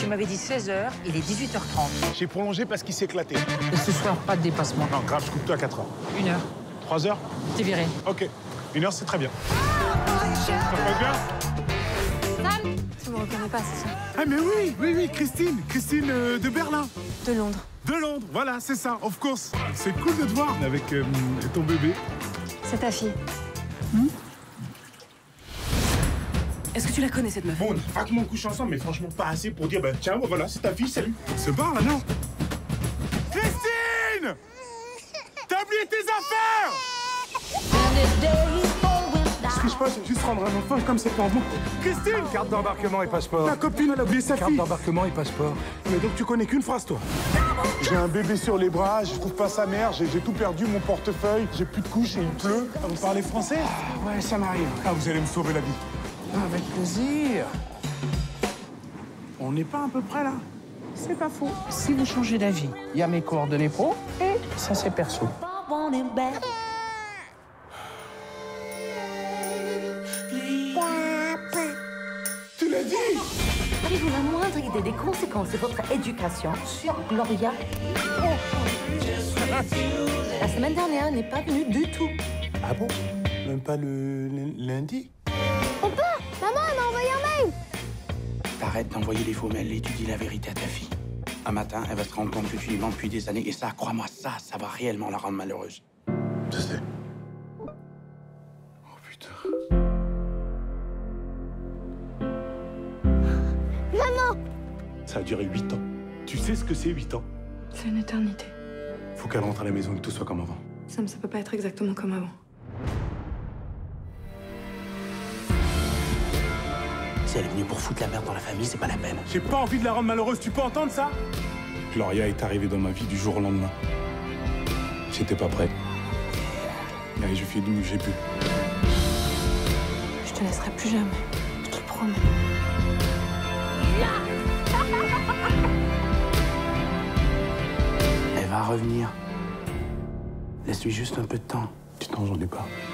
m'avais dit 16h, il est 18h30. J'ai prolongé parce qu'il s'est éclaté. Et ce soir, pas de dépassement. Non, grave, je coupe toi à 4 heures. 1 heure. 3 heures? T'es viré. Ok. 1 heure, c'est très bien. Ça passe bien? Sam, tu me reconnais pas, c'est ça? Ah, mais oui, Christine de Berlin. De Londres. De Londres, voilà, c'est ça, of course. C'est cool de te voir avec ton bébé. C'est ta fille. Est-ce que tu la connais, cette meuf? Bon, on a vaguement couché ensemble, mais franchement pas assez pour dire, bah tiens, voilà, c'est ta fille, salut. Se barre, là, non? Christine! T'as oublié tes affaires! Ce que je peux, c'est juste rendre un enfant comme c'est pour vous. Christine! Carte d'embarquement et passeport. Ta copine, elle a oublié sa Carte fille. d'embarquement et passeport. Mais donc tu connais qu'une phrase, toi? J'ai un bébé sur les bras, je trouve pas sa mère, j'ai tout perdu, mon portefeuille, j'ai plus de couches et il pleut. Vous parlez français? Ouais, ça m'arrive. Ah, vous allez me sauver la vie. Avec plaisir. On n'est pas à peu près là? C'est pas faux. Si vous changez d'avis, il y a mes coordonnées pro et ça c'est perso. Tu l'as dit? Avez-vous la moindre idée des conséquences de votre éducation sur Gloria? La semaine dernière, elle n'est pas venue du tout. Ah bon? Même pas le lundi? Maman, elle m'a envoyé un mail. T'arrêtes d'envoyer des faux mails et tu dis la vérité à ta fille. Un matin, elle va se rendre compte que tu lui mens depuis des années et ça, crois-moi, ça va réellement la rendre malheureuse. Je sais. Oh putain. Maman! Ça a duré 8 ans. Tu sais ce que c'est 8 ans? C'est une éternité. Faut qu'elle rentre à la maison et que tout soit comme avant. Sam, ça peut pas être exactement comme avant. Si elle est venue pour foutre la merde dans la famille, c'est pas la peine. J'ai pas envie de la rendre malheureuse, tu peux entendre ça? Gloria est arrivée dans ma vie du jour au lendemain. J'étais pas prêt. Et j'ai fait du mieux que j'ai pu. Je te laisserai plus jamais. Je te le promets. Elle va revenir. Laisse-lui juste un peu de temps. Du temps, j'en ai pas.